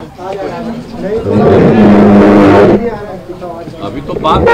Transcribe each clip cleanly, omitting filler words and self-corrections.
अभी तो बात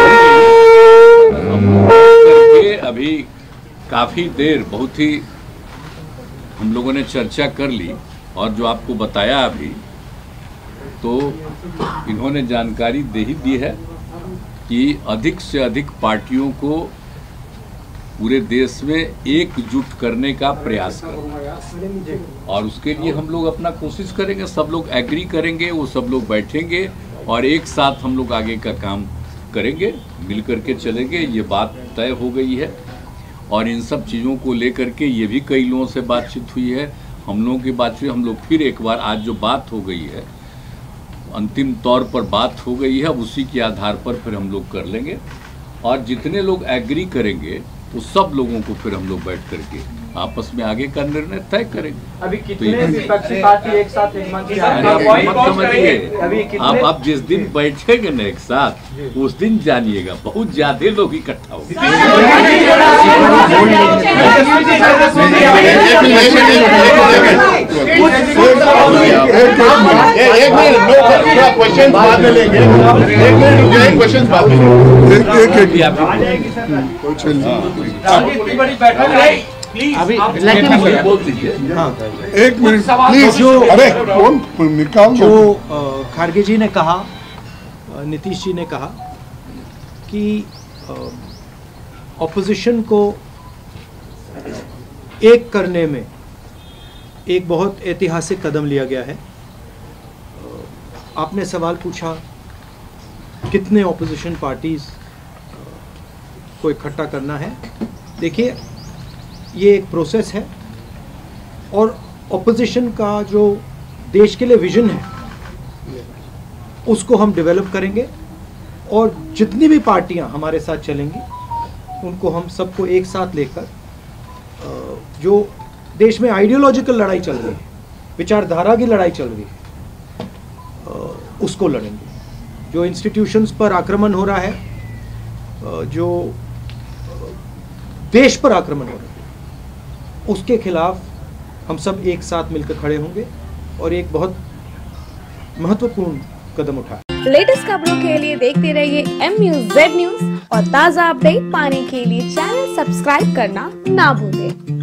करके अभी काफी देर बहुत ही हम लोगों ने चर्चा कर ली, और जो आपको बताया अभी तो इन्होंने जानकारी दे ही दी है कि अधिक से अधिक पार्टियों को पूरे देश में एकजुट करने का प्रयास करें, और उसके लिए हम लोग अपना कोशिश करेंगे। सब लोग एग्री करेंगे, वो सब लोग बैठेंगे और एक साथ हम लोग आगे का काम करेंगे, मिल करके चलेंगे। ये बात तय हो गई है, और इन सब चीज़ों को लेकर के ये भी कई लोगों से बातचीत हुई है, हम लोगों की बातचीत। हम लोग फिर एक बार आज जो बात हो गई है, अंतिम तौर पर बात हो गई है, उसी के आधार पर फिर हम लोग कर लेंगे, और जितने लोग एग्री करेंगे तो सब लोगों को फिर हम लोग बैठ करके आपस में आगे का निर्णय तय करेंगे। अभी कितने विपक्षी पार्टी एक साथ एक मंच पे आप जिस दिन बैठेंगे ना एक साथ, उस दिन जानिएगा बहुत ज्यादा लोग इकट्ठा होंगे। अभी बोल दीजिए। एक मिनट प्लीज। अरे कौन निकाल जो खड़गे जी ने कहा, नीतीश जी ने कहा कि ऑपोजिशन को एक करने में एक बहुत ऐतिहासिक कदम लिया गया है। आपने सवाल पूछा कितने ऑपोजिशन पार्टीज को इकट्ठा करना है। देखिए, ये एक प्रोसेस है, और ऑपोजिशन का जो देश के लिए विजन है उसको हम डेवलप करेंगे, और जितनी भी पार्टियां हमारे साथ चलेंगी उनको हम सबको एक साथ लेकर जो देश में आइडियोलॉजिकल लड़ाई चल रही है, विचारधारा की लड़ाई चल रही है, उसको लड़ेंगे। जो इंस्टीट्यूशंस पर आक्रमण हो रहा है, जो देश पर आक्रमण हो रहा है, उसके खिलाफ हम सब एक साथ मिलकर खड़े होंगे और एक बहुत महत्वपूर्ण कदम उठाएं। लेटेस्ट खबरों के लिए देखते रहिए MUZ न्यूज, और ताज़ा अपडेट पाने के लिए चैनल सब्सक्राइब करना ना भूलें।